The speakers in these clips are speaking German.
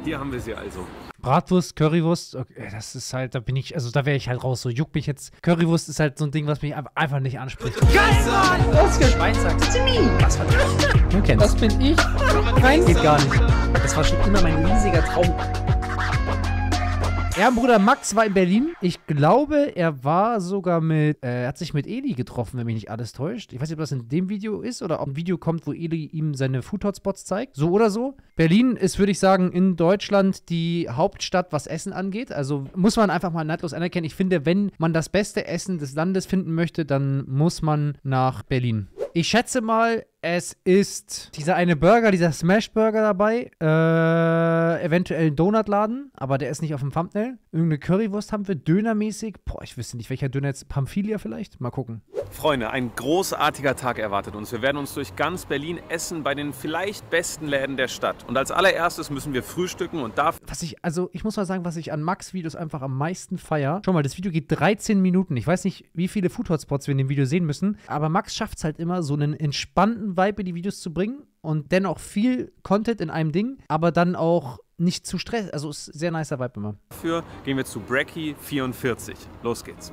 Hier haben wir sie also. Bratwurst, Currywurst, okay, das ist halt, da bin ich, also da wäre ich halt raus, so juckt mich jetzt. Currywurst ist halt so ein Ding, was mich einfach nicht anspricht. Geil, Mann! Das ist Schweizer. Was war das? Du kennst. Das bin ich. Nein, geht gar nicht. Das war schon immer mein riesiger Traum. Ehrenbruder Max war in Berlin. Ich glaube, er war sogar er hat sich mit Eli getroffen, wenn mich nicht alles täuscht. Ich weiß nicht, ob das in dem Video ist oder ob ein Video kommt, wo Eli ihm seine Food-Hotspots zeigt. So oder so. Berlin ist, würde ich sagen, in Deutschland die Hauptstadt, was Essen angeht. Also muss man einfach mal neidlos anerkennen. Ich finde, wenn man das beste Essen des Landes finden möchte, dann muss man nach Berlin. Ich schätze mal, es ist dieser eine Burger, dieser Smash-Burger dabei. Eventuell ein Donutladen, aber der ist nicht auf dem Thumbnail. Irgendeine Currywurst haben wir, dönermäßig. Boah, ich wüsste nicht, welcher Döner jetzt. Pamphilia vielleicht? Mal gucken. Freunde, ein großartiger Tag erwartet uns. Wir werden uns durch ganz Berlin essen bei den vielleicht besten Läden der Stadt. Und als allererstes müssen wir frühstücken und dafür... Ich muss mal sagen, was ich an Max-Videos einfach am meisten feiere. Schau mal, das Video geht 13 Minuten. Ich weiß nicht, wie viele Food-Hotspots wir in dem Video sehen müssen, aber Max schafft es halt immer, so einen entspannten Vibe in die Videos zu bringen und dennoch viel Content in einem Ding, aber dann auch nicht zu stressig. Also ist ein sehr nicer Vibe immer. Dafür gehen wir zu Brecki 44. Los geht's.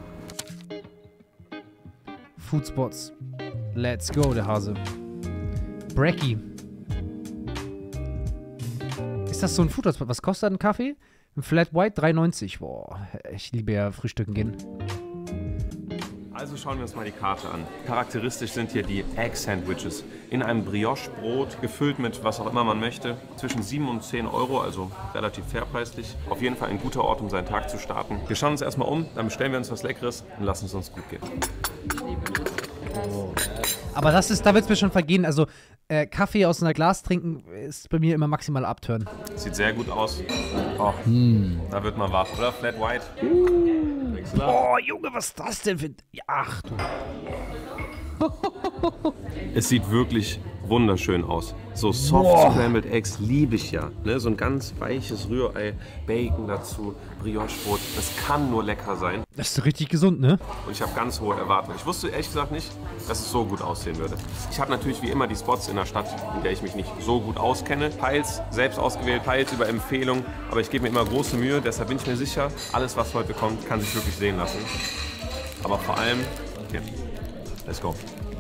Foodspots. Let's go, der Hase. Brecki. Ist das so ein Foodhotspot? Was kostet ein Kaffee? Ein Flat White 3,90. Boah, ich liebe ja frühstücken gehen. Also schauen wir uns mal die Karte an. Charakteristisch sind hier die Egg Sandwiches in einem Brioche-Brot, gefüllt mit was auch immer man möchte. Zwischen 7 und 10 Euro, also relativ fairpreislich. Auf jeden Fall ein guter Ort, um seinen Tag zu starten. Wir schauen uns erstmal um, dann bestellen wir uns was Leckeres und lassen es uns gut gehen. Aber da wird es mir schon vergehen. Also Kaffee aus einer Glas trinken ist bei mir immer maximal Upturn. Sieht sehr gut aus. Oh, da wird man wach. Oder Flat White. Oh, Junge, was ist das denn für... Ach du... Es sieht wirklich wunderschön aus. So soft Scrambled Eggs liebe ich ja. Ne? So ein ganz weiches Rührei, Bacon dazu, Brioche-Brot. Das kann nur lecker sein. Das ist richtig gesund, ne? Und ich habe ganz hohe Erwartungen. Ich wusste ehrlich gesagt nicht, dass es so gut aussehen würde. Ich habe natürlich wie immer die Spots in der Stadt, in der ich mich nicht so gut auskenne. Teils selbst ausgewählt, teils über Empfehlung. Aber ich gebe mir immer große Mühe. Deshalb bin ich mir sicher, alles was heute kommt, kann sich wirklich sehen lassen. Aber vor allem, hier, let's go.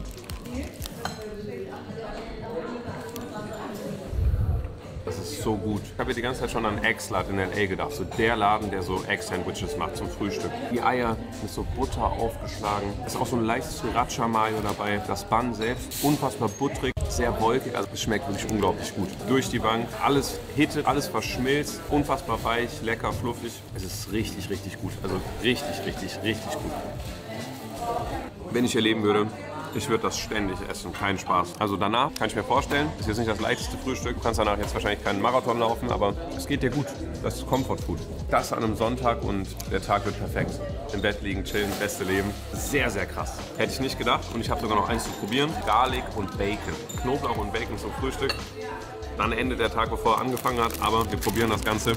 Das ist so gut. Ich habe ja die ganze Zeit schon an Eggslat in L.A. gedacht. So der Laden, der so Egg-Sandwiches macht zum Frühstück. Die Eier mit so Butter aufgeschlagen. Es ist auch so ein leichtes Sriracha-Mayo dabei. Das Bun selbst unfassbar butterig, sehr wolkig. Also es schmeckt wirklich unglaublich gut. Durch die Bank, alles hittet, alles verschmilzt. Unfassbar weich, lecker, fluffig. Es ist richtig, richtig gut. Also richtig, richtig, richtig gut. Wenn ich hier leben würde, ich würde das ständig essen, kein Spaß. Also danach kann ich mir vorstellen, ist jetzt nicht das leichteste Frühstück, du kannst danach jetzt wahrscheinlich keinen Marathon laufen, aber es geht dir gut. Das ist Comfort Food. Das an einem Sonntag und der Tag wird perfekt. Im Bett liegen, chillen, beste Leben. Sehr, sehr krass. Hätte ich nicht gedacht und ich habe sogar noch eins zu probieren. Garlic und Bacon. Knoblauch und Bacon zum Frühstück. Dann endet der Tag, bevor er angefangen hat, aber wir probieren das Ganze.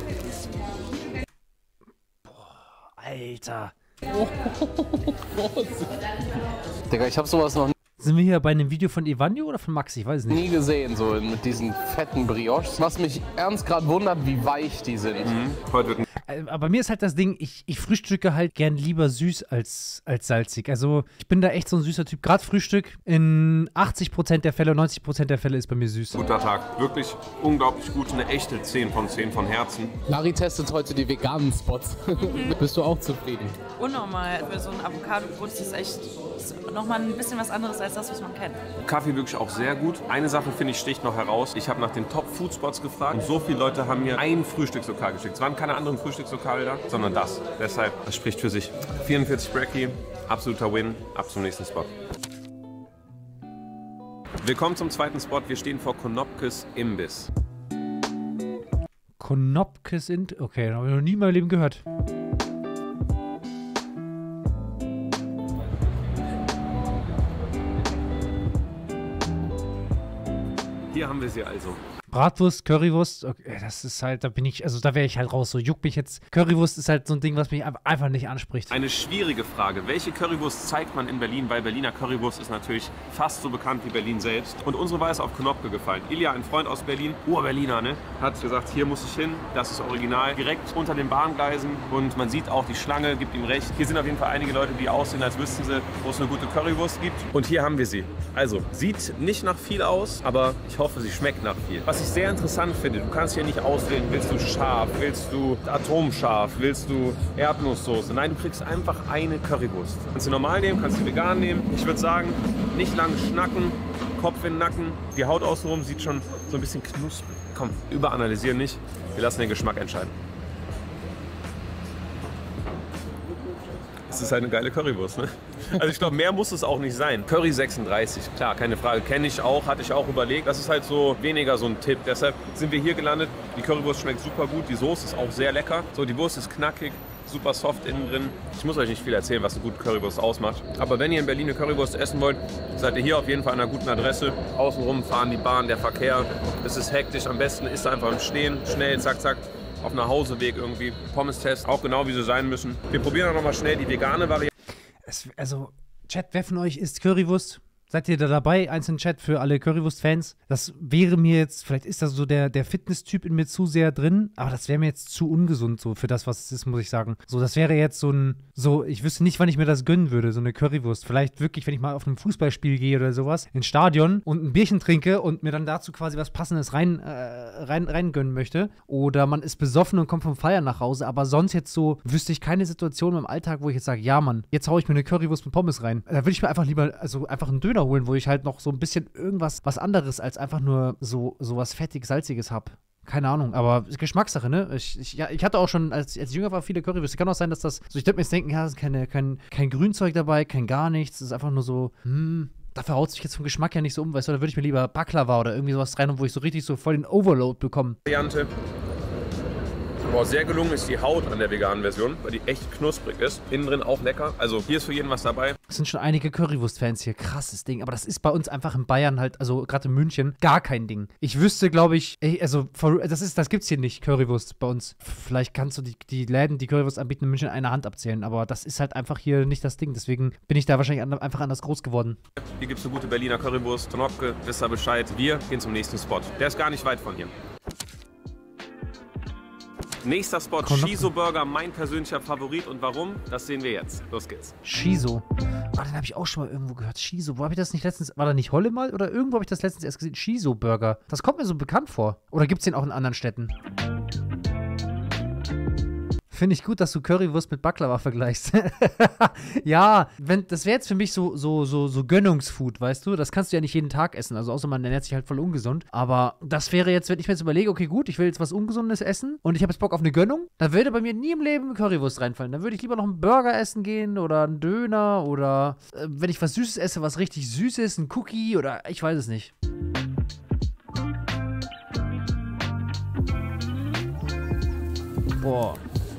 Boah, Alter. Digga, ich hab sowas noch Sind wir hier bei einem Video von Evanio oder von Max? Ich weiß es nicht. nie gesehen, so mit diesen fetten Brioches. Was mich ernst gerade wundert, wie weich die sind. Heute wird ein Aber bei mir ist halt das Ding, ich frühstücke halt gern lieber süß als salzig. Also ich bin da echt so ein süßer Typ. Gerade Frühstück in 80% der Fälle, 90% der Fälle ist bei mir süß. guter Tag. Wirklich unglaublich gut. Eine echte 10 von 10 von Herzen. Larry testet heute die veganen Spots. Bist du auch zufrieden? Unnormal. Für so ein Avocado-Brot ist das echt nochmal ein bisschen was anderes als das, was man kennt. Kaffee wirklich auch sehr gut. Eine Sache, finde ich, sticht noch heraus. Ich habe nach den Top-Food-Spots gefragt und so viele Leute haben mir ein Frühstückslokal geschickt. Es waren keine anderen Frühstückslokale da, sondern das. Deshalb, das spricht für sich. 44 Brecki, absoluter Win. Ab zum nächsten Spot. Willkommen zum zweiten Spot. Wir stehen vor Konopkes Imbiss. Konopkes okay, habe ich noch nie in meinem Leben gehört. Hier haben wir sie also. Bratwurst, Currywurst, okay, das ist halt, da bin ich, also da wäre ich halt raus. So juckt mich jetzt. Currywurst ist halt so ein Ding, was mich einfach nicht anspricht. Eine schwierige Frage. Welche Currywurst zeigt man in Berlin? Weil Berliner Currywurst ist natürlich fast so bekannt wie Berlin selbst. Und unsere war es auf Knopke gefallen. Ilja, ein Freund aus Berlin, Ur-Berliner, ne? Hat gesagt, hier muss ich hin, das ist original. Direkt unter den Bahngleisen und man sieht auch die Schlange, gibt ihm recht. Hier sind auf jeden Fall einige Leute, die aussehen, als wüssten sie, wo es eine gute Currywurst gibt. Und hier haben wir sie. Also, sieht nicht nach viel aus, aber ich hoffe, sie schmeckt nach viel. Was ich sehr interessant finde, du kannst hier nicht auswählen, willst du scharf, willst du atomscharf, willst du Erdnusssoße. Nein, du kriegst einfach eine Currywurst. Kannst du normal nehmen, kannst du vegan nehmen. Ich würde sagen, nicht lang schnacken, Kopf in den Nacken. Die Haut außenrum sieht schon so ein bisschen knusprig. Komm, überanalysieren nicht. Wir lassen den Geschmack entscheiden. Das ist halt eine geile Currywurst, ne? Also ich glaube, mehr muss es auch nicht sein. Curry 36, klar, keine Frage. Kenne ich auch, hatte ich auch überlegt. Das ist halt so weniger so ein Tipp. Deshalb sind wir hier gelandet. Die Currywurst schmeckt super gut. Die Soße ist auch sehr lecker. So, die Wurst ist knackig, super soft innen drin. Ich muss euch nicht viel erzählen, was eine gute Currywurst ausmacht. Aber wenn ihr in Berlin eine Currywurst essen wollt, seid ihr hier auf jeden Fall an einer guten Adresse. Außenrum fahren die Bahn, der Verkehr. Es ist hektisch. Am besten ist einfach im Stehen. Schnell, zack, zack. Auf einem Nachhauseweg irgendwie. Pommes-Test, auch genau wie sie sein müssen. Wir probieren auch noch mal schnell die vegane Variante. Also, Chat, wer von euch isst Currywurst? Seid ihr da dabei? Einzelnen Chat für alle Currywurst-Fans. Das wäre mir jetzt, vielleicht ist da so der Fitness-Typ in mir zu sehr drin, aber das wäre mir jetzt zu ungesund so für das, was es ist, muss ich sagen. So, das wäre jetzt ich wüsste nicht, wann ich mir das gönnen würde, so eine Currywurst. Vielleicht wirklich, wenn ich mal auf einem Fußballspiel gehe oder sowas, ins Stadion und ein Bierchen trinke und mir dann dazu quasi was Passendes rein gönnen möchte. Oder man ist besoffen und kommt vom Feiern nach Hause, aber sonst jetzt so, wüsste ich keine Situation im Alltag, wo ich jetzt sage, ja Mann, jetzt haue ich mir eine Currywurst mit Pommes rein. Da würde ich mir einfach lieber, einfach einen Döner holen, wo ich halt noch so ein bisschen was anderes als einfach nur so was fettig-salziges habe. Keine Ahnung, aber Geschmackssache, ne? Ich hatte auch schon, als ich jünger war, viele Currywürste. Kann auch sein, dass das, so ich würde mir jetzt denken, ja, es ist kein Grünzeug dabei, kein gar nichts. Es ist einfach nur so, dafür haut sich jetzt vom Geschmack ja nicht so um, weißt du, da würde ich mir lieber Baklava oder irgendwie sowas rein, wo ich so richtig so voll den Overload bekomme. Variante. Boah, sehr gelungen ist die Haut an der veganen Version, weil die echt knusprig ist. Innen drin auch lecker. Also hier ist für jeden was dabei. Es sind schon einige Currywurst-Fans hier. Krasses Ding. Aber das ist bei uns einfach in Bayern halt, also gerade in München, gar kein Ding. Ich wüsste, glaube ich, das gibt's hier nicht, Currywurst bei uns. Vielleicht kannst du die Läden, die Currywurst anbieten, in München eine Hand abzählen. Aber das ist halt einfach hier nicht das Ding. Deswegen bin ich da wahrscheinlich einfach anders groß geworden. Hier gibt es eine gute Berliner Currywurst. Knopke, wisst ihr Bescheid. Wir gehen zum nächsten Spot. Der ist gar nicht weit von hier. Nächster Spot, Shiso Burger, mein persönlicher Favorit. Und warum? Das sehen wir jetzt. Los geht's. Shiso. Oh, den habe ich auch schon mal irgendwo gehört. Shiso. Wo habe ich das nicht letztens? War da nicht Holle mal? Oder irgendwo habe ich das letztens erst gesehen. Shiso Burger. Das kommt mir so bekannt vor. Oder gibt es den auch in anderen Städten? Finde ich gut, dass du Currywurst mit Baklava vergleichst. Ja, das wäre jetzt für mich so Gönnungsfood, weißt du? Das kannst du ja nicht jeden Tag essen. Also außer man ernährt sich halt voll ungesund. Aber das wäre jetzt, wenn ich mir jetzt überlege, okay, gut, ich will jetzt was Ungesundes essen und ich habe jetzt Bock auf eine Gönnung, da würde bei mir nie im Leben Currywurst reinfallen. Dann würde ich lieber noch einen Burger essen gehen oder einen Döner oder wenn ich was Süßes esse, was richtig süß ist, ein Cookie oder ich weiß es nicht. Boah.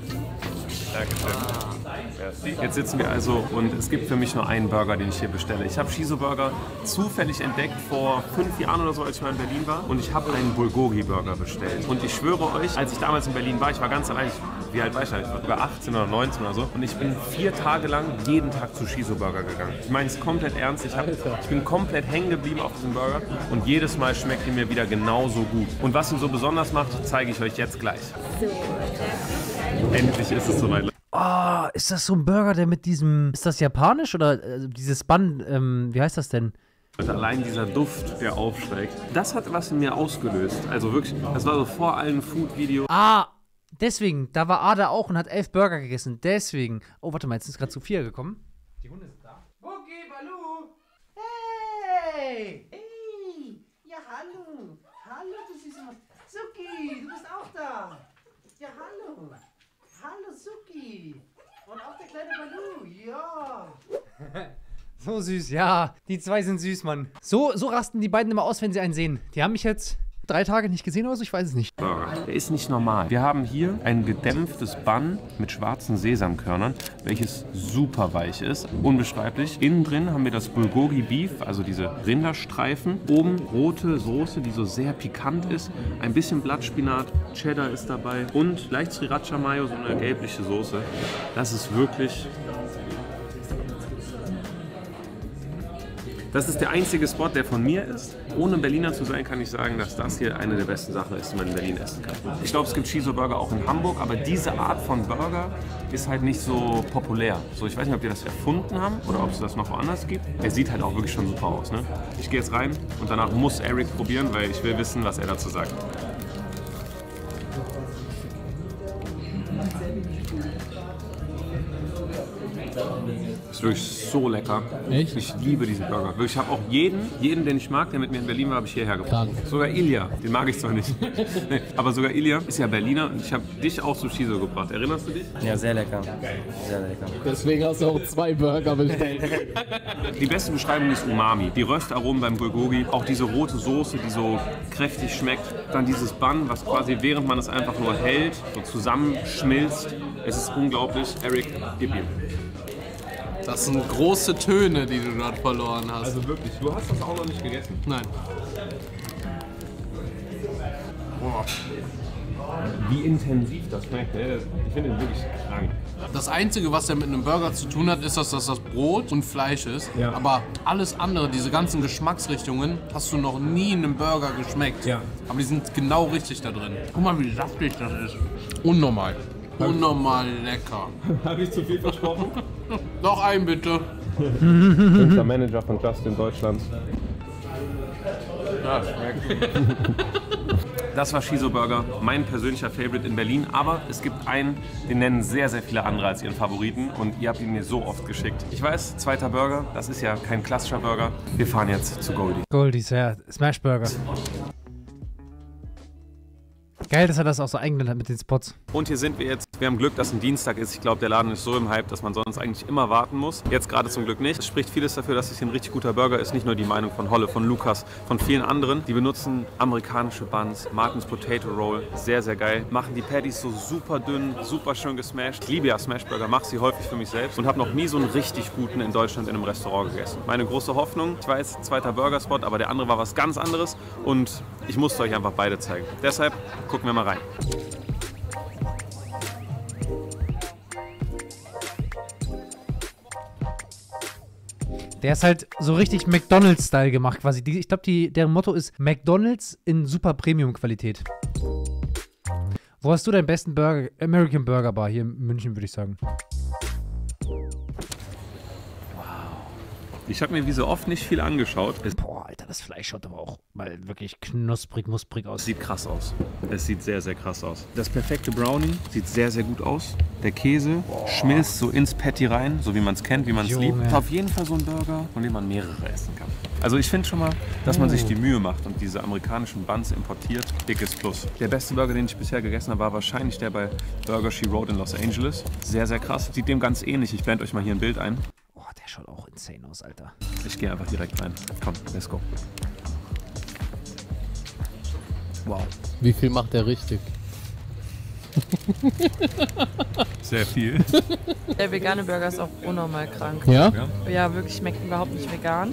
Jetzt sitzen wir also und es gibt für mich nur einen Burger, den ich hier bestelle. Ich habe Shiso Burger zufällig entdeckt vor 5 Jahren oder so, als ich mal in Berlin war. Und ich habe einen Bulgogi Burger bestellt. Und ich schwöre euch, als ich damals in Berlin war, ich war ganz allein, wie alt war ich da? Ich war über 18 oder 19 oder so. Und ich bin 4 Tage lang jeden Tag zu Shiso Burger gegangen. Ich meine es komplett ernst. Ich bin komplett hängen geblieben auf diesem Burger. Und jedes Mal schmeckt er mir wieder genauso gut. Und was ihn so besonders macht, zeige ich euch jetzt gleich. Endlich ist es soweit. Oh, ist das so ein Burger, der mit diesem, ist das japanisch oder dieses Bun, wie heißt das denn? Und allein dieser Duft, der aufsteigt, das hat was in mir ausgelöst. Also wirklich, das war so vor allen Food-Videos. Ah, deswegen, da war Ada auch und hat 11 Burger gegessen, deswegen. Oh, warte mal, jetzt ist gerade Sophia gekommen. Die Hunde sind da. Boogie, Balu! Hey! Hey! Ja, hallo! Hallo, du süße Maus. Suki, du bist auch da! Ja, hallo! Hallo, Suki! Und auch der kleine Balu, ja! So süß, ja. Die zwei sind süß, Mann. So rasten die beiden immer aus, wenn sie einen sehen. Die haben mich jetzt 3 Tage nicht gesehen oder so, ich weiß es nicht. Burger. Der ist nicht normal. Wir haben hier ein gedämpftes Bun mit schwarzen Sesamkörnern, welches super weich ist, unbeschreiblich. Innen drin haben wir das Bulgogi Beef, also diese Rinderstreifen. Oben rote Soße, die so sehr pikant ist. Ein bisschen Blattspinat, Cheddar ist dabei und leicht Sriracha Mayo, so eine gelbliche Soße. Das ist wirklich... Das ist der einzige Spot, der von mir ist. Ohne Berliner zu sein, kann ich sagen, dass das hier eine der besten Sachen ist, die man in Berlin essen kann. Ich glaube, es gibt Shiso Burger auch in Hamburg, aber diese Art von Burger ist halt nicht so populär. So, ich weiß nicht, ob die das erfunden haben oder ob es das noch woanders gibt. Er sieht halt auch wirklich schon super aus, ne? Ich gehe jetzt rein und danach muss Eric probieren, weil ich will wissen, was er dazu sagt. Ist wirklich so lecker. Echt? Ich liebe diesen Burger. Wirklich, ich habe auch jeden, den ich mag, der mit mir in Berlin war, habe ich hierher gebracht. Sogar Ilja, den mag ich zwar nicht. Nee, aber sogar Ilja ist ja Berliner und ich habe dich auch zu Shiso gebracht. Erinnerst du dich? Ja, sehr lecker. Sehr lecker. Deswegen hast du auch 2 Burger bestellt. Die beste Beschreibung ist Umami. Die Röstaromen beim Bulgogi, auch diese rote Soße, die so kräftig schmeckt. Dann dieses Bun, was quasi während man es einfach nur hält, so zusammenschmilzt. Es ist unglaublich. Eric, gib ihm. Das sind große Töne, die du dort verloren hast. Also wirklich, du hast das auch noch nicht gegessen. Nein. Boah. Wie intensiv das schmeckt, ne? Ich finde den wirklich krank. Das Einzige, was ja mit einem Burger zu tun hat, ist, dass das Brot und Fleisch ist. Ja. Aber alles andere, diese ganzen Geschmacksrichtungen, hast du noch nie in einem Burger geschmeckt. Ja. Aber die sind genau richtig da drin. Guck mal, wie saftig das ist. Unnormal. Unnormal lecker. Habe ich zu viel versprochen? Noch einen bitte. Unser Manager von Justin Deutschland. Ja, schmeckt. Das war Shiso Burger, mein persönlicher Favorite in Berlin. Aber es gibt einen, den nennen sehr, sehr viele andere als ihren Favoriten. Und ihr habt ihn mir so oft geschickt. Ich weiß, zweiter Burger, das ist ja kein klassischer Burger. Wir fahren jetzt zu Goldie. Goldies, ja. Smash Burger. Geil, dass er das auch so eingeblendet hat mit den Spots. Und hier sind wir jetzt. Wir haben Glück, dass ein Dienstag ist. Ich glaube, der Laden ist so im Hype, dass man sonst eigentlich immer warten muss. Jetzt gerade zum Glück nicht. Es spricht vieles dafür, dass es hier ein richtig guter Burger ist. Nicht nur die Meinung von Holle, von Lukas, von vielen anderen. Die benutzen amerikanische Buns, Martin's Potato Roll. Sehr, sehr geil. Machen die Patties so super dünn, super schön gesmashed. Ich liebe ja Smashburger, mache sie häufig für mich selbst und habe noch nie so einen richtig guten in Deutschland in einem Restaurant gegessen. Meine große Hoffnung, ich weiß, zweiter Burgerspot, aber der andere war was ganz anderes und ich musste euch einfach beide zeigen. Deshalb gucken wir mal rein. Der ist halt so richtig McDonald's-Style gemacht quasi. Ich glaube, deren Motto ist McDonald's in super Premium-Qualität. Wo hast du deinen besten Burger? American Burger Bar hier in München, würde ich sagen. Ich habe mir wie so oft nicht viel angeschaut. Es Boah, Alter, das Fleisch schaut aber auch mal wirklich knusprig, musprig aus. sieht krass aus. Es sieht sehr, sehr krass aus. Das perfekte Brownie sieht sehr, sehr gut aus. Der Käse schmilzt so ins Patty rein, so wie man es kennt, wie man es liebt. Ist auf jeden Fall so ein Burger, von dem man mehrere essen kann. Also ich finde schon mal, dass man sich die Mühe macht und diese amerikanischen Buns importiert. Dickes Plus. Der beste Burger, den ich bisher gegessen habe, war wahrscheinlich der bei Burger She Wrote in Los Angeles. Sehr, sehr krass. Sieht dem ganz ähnlich. Ich blende euch mal hier ein Bild ein. Boah, der schaut auch insane aus, Alter. Ich gehe einfach direkt rein. Komm, let's go. Wow. Wie viel macht der richtig? Sehr viel. Der vegane Burger ist auch unnormal krank. Ja? Ja, wirklich, schmeckt überhaupt nicht vegan.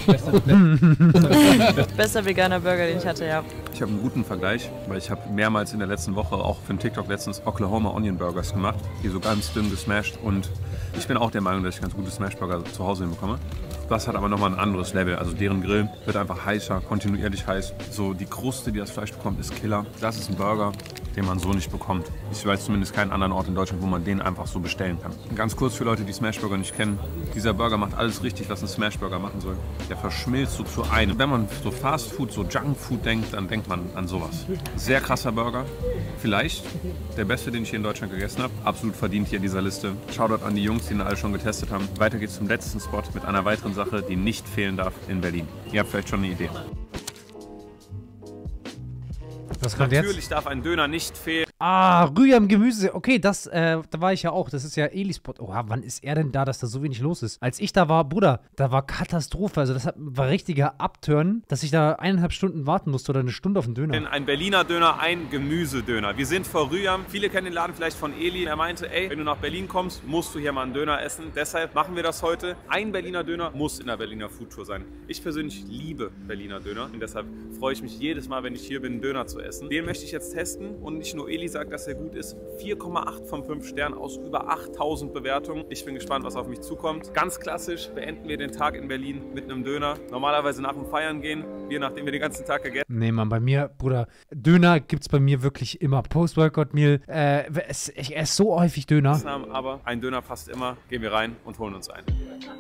Bester veganer Burger, den ich hatte, ja. Ich habe einen guten Vergleich, weil ich habe mehrmals in der letzten Woche auch für einen TikTok letztens Oklahoma Onion Burgers gemacht, die so ganz dünn gesmashed und ich bin auch der Meinung, dass ich ganz gute Smashburger zu Hause hinbekomme. Das hat aber nochmal ein anderes Level. Also deren Grill wird einfach heißer, kontinuierlich heiß. So die Kruste, die das Fleisch bekommt, ist Killer. Das ist ein Burger, den man so nicht bekommt. Ich weiß zumindest keinen anderen Ort in Deutschland, wo man den einfach so bestellen kann. Ganz kurz für Leute, die Smashburger nicht kennen. Dieser Burger macht alles richtig, was ein Smashburger machen soll. Der verschmilzt so zu einem. Wenn man so Fast Food, so Junk Food denkt, dann denkt man an sowas. Sehr krasser Burger. Vielleicht der beste, den ich hier in Deutschland gegessen habe. Absolut verdient hier in dieser Liste. Shoutout an die Jungs, die ihn alle schon getestet haben. Weiter geht's zum letzten Spot mit einer weiteren Sache, die nicht fehlen darf in Berlin. Ihr habt vielleicht schon eine Idee. Was kommt jetzt? Natürlich darf ein Döner nicht fehlen. Ah, Rüyam Gemüse. Okay, da war ich ja auch. Das ist ja Eli-Spot. Oh, wann ist er denn da, dass da so wenig los ist? Als ich da war, Bruder, da war Katastrophe. Also das war richtiger Upturn, dass ich da 1,5 Stunden warten musste oder eine Stunde auf den Döner. Ein Berliner Döner, ein Gemüsedöner. Wir sind vor Rüyam. Viele kennen den Laden vielleicht von Eli. Er meinte, ey, wenn du nach Berlin kommst, musst du hier mal einen Döner essen. Deshalb machen wir das heute. Ein Berliner Döner muss in der Berliner Foodtour sein. Ich persönlich liebe Berliner Döner und deshalb freue ich mich jedes Mal, wenn ich hier bin, einen Döner zu essen. Den möchte ich jetzt testen und nicht nur Eli sagt, dass er gut ist. 4,8 von 5 Sternen aus über 8000 Bewertungen. Ich bin gespannt, was auf mich zukommt. Ganz klassisch beenden wir den Tag in Berlin mit einem Döner. Normalerweise nach dem Feiern gehen, wir nachdem wir den ganzen Tag gegessen haben. Nee, Mann, bei mir, Bruder, Döner gibt's bei mir wirklich immer. Post-Workout-Meal, ich esse so häufig Döner. Aber ein Döner passt immer. Gehen wir rein und holen uns einen.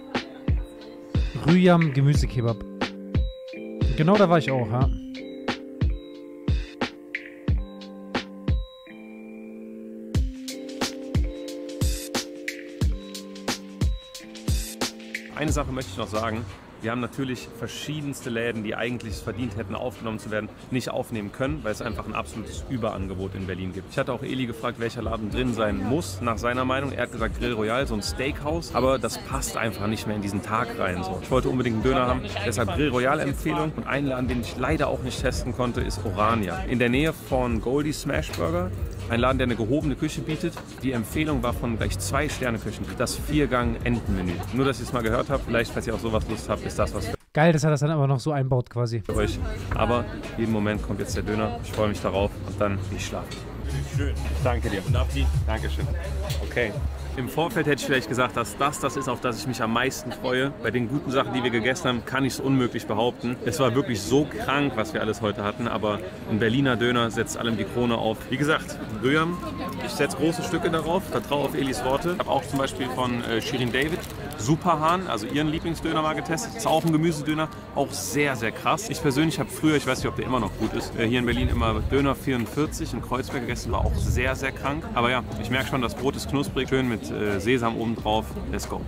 Rüyam Gemüsekebab. Genau da war ich auch, ja. Eine Sache möchte ich noch sagen. Wir haben natürlich verschiedenste Läden, die eigentlich es verdient hätten, aufgenommen zu werden, nicht aufnehmen können, weil es einfach ein absolutes Überangebot in Berlin gibt. Ich hatte auch Eli gefragt, welcher Laden drin sein muss, nach seiner Meinung. Er hat gesagt Grill Royal, so ein Steakhouse, aber das passt einfach nicht mehr in diesen Tag rein. So. Ich wollte unbedingt einen Döner haben, deshalb Grill Royal Empfehlung. Und ein Laden, den ich leider auch nicht testen konnte, ist Orania. In der Nähe von Goldie Smash Burger. Ein Laden, der eine gehobene Küche bietet. Die Empfehlung war von gleich 2-Sterne-Küchen. Das 4-Gang-Entenmenü. Nur, dass ihr es mal gehört habt, vielleicht, falls ihr auf sowas Lust habt, ist das was Geil, dass er das dann aber noch so einbaut quasi. für euch. Aber jeden Moment kommt jetzt der Döner. Ich freue mich darauf und dann gehe ich schlafen. Schön. Danke dir. Dankeschön. Okay. Im Vorfeld hätte ich vielleicht gesagt, dass das ist, auf das ich mich am meisten freue. Bei den guten Sachen, die wir gegessen haben, kann ich es unmöglich behaupten. Es war wirklich so krank, was wir alles heute hatten, aber ein Berliner Döner setzt allem die Krone auf. Wie gesagt, Rüyam, ich setze große Stücke darauf, vertraue auf Elis Worte. Ich habe auch zum Beispiel von Shirin David Superhahn, also ihren Lieblingsdöner mal getestet. Ist auch ein Gemüsedöner, auch sehr, sehr krass. Ich persönlich habe früher, ich weiß nicht, ob der immer noch gut ist, hier in Berlin immer Döner 44 in Kreuzberg gegessen, war auch sehr, sehr krank. Aber ja, ich merke schon, das Brot ist knusprig, schön mit Sesam oben drauf. Let's go.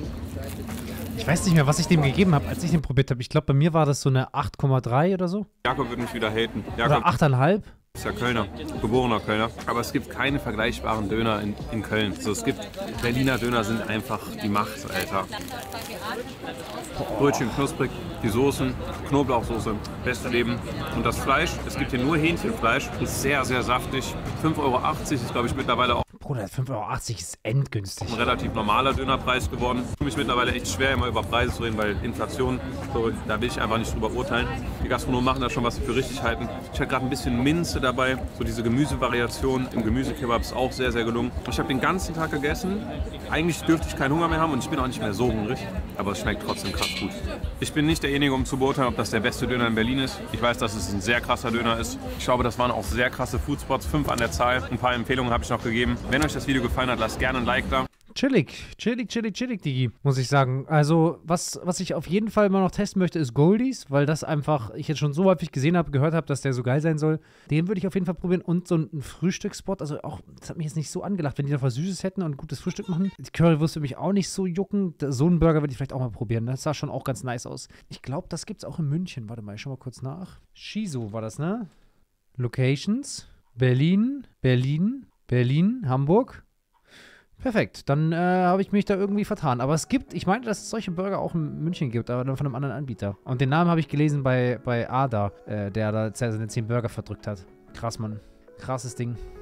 Ich weiß nicht mehr, was ich dem gegeben habe, als ich den probiert habe. Ich glaube, bei mir war das so eine 8,3 oder so. Jakob wird mich wieder haten. Oder Jakob 8,5. ist ja Kölner, geborener Kölner. Aber es gibt keine vergleichbaren Döner in Köln. So, es gibt Berliner Döner sind einfach die Macht, Alter. Brötchen knusprig, die Soßen, Knoblauchsoße, beste Leben. Und das Fleisch, es gibt hier nur Hähnchenfleisch, ist sehr, sehr saftig. 5,80 € ist, glaube ich, mittlerweile auch Bruder, 5,80 € ist endgünstig. ein relativ normaler Dönerpreis geworden. Ich tue mich mittlerweile echt schwer, immer über Preise zu reden, weil Inflation, so, da will ich einfach nicht drüber urteilen. Die Gastronomen machen da schon, was sie für richtig halten. Ich hatte gerade ein bisschen Minze dabei, so diese Gemüsevariation im Gemüsekebab ist auch sehr, sehr gelungen. Ich habe den ganzen Tag gegessen. Eigentlich dürfte ich keinen Hunger mehr haben und ich bin auch nicht mehr so hungrig, aber es schmeckt trotzdem krass gut. Ich bin nicht derjenige, um zu beurteilen, ob das der beste Döner in Berlin ist. Ich weiß, dass es ein sehr krasser Döner ist. Ich glaube, das waren auch sehr krasse Foodspots, 5 an der Zahl. Ein paar Empfehlungen habe ich noch gegeben. Wenn euch das Video gefallen hat, lasst gerne ein Like da. Chillig, Digi, muss ich sagen. Also, was ich auf jeden Fall mal noch testen möchte, ist Goldies, weil das einfach, ich jetzt schon so häufig gesehen habe, gehört habe, dass der so geil sein soll. Den würde ich auf jeden Fall probieren. Und so ein Frühstücksspot, also auch, das hat mich jetzt nicht so angelacht, wenn die noch was Süßes hätten und ein gutes Frühstück machen. Die Currywurst würde mich auch nicht so jucken. So einen Burger würde ich vielleicht auch mal probieren. Das sah schon auch ganz nice aus. Ich glaube, das gibt es auch in München. Warte mal, ich schau mal kurz nach. Shiso war das, ne? Locations. Berlin, Hamburg. Perfekt, dann habe ich mich da irgendwie vertan. Aber es gibt, ich meine, dass es solche Burger auch in München gibt, aber dann von einem anderen Anbieter. Und den Namen habe ich gelesen bei Ada, der da seine 10 Burger verdrückt hat. Krass, Mann. Krasses Ding.